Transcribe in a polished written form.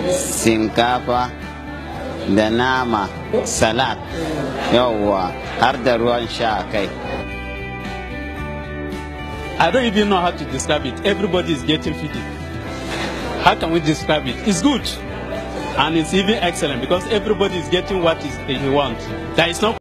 shinkafa da nama, salad, yawwa har da ruwan sha kai. I don't even know how to describe it. Everybody is getting feeding. How can we describe it? It's good. And it's even excellent because everybody is getting what he wants. There is no